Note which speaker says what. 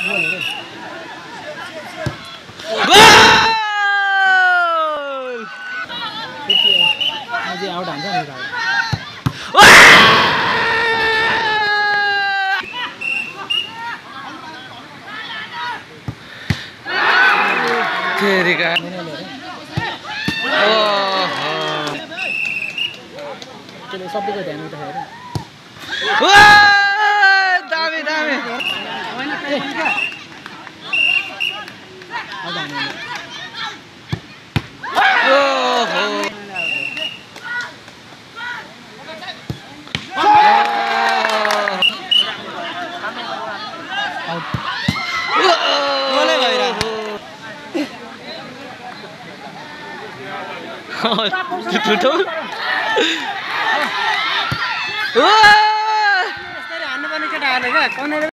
Speaker 1: अझै आउट हान्छ नि भाइ
Speaker 2: तेरी का
Speaker 1: त्यसले सबैको ध्यान उठाएर
Speaker 2: दामी दामी
Speaker 1: हान्नुपर्ने केटा हाले क्या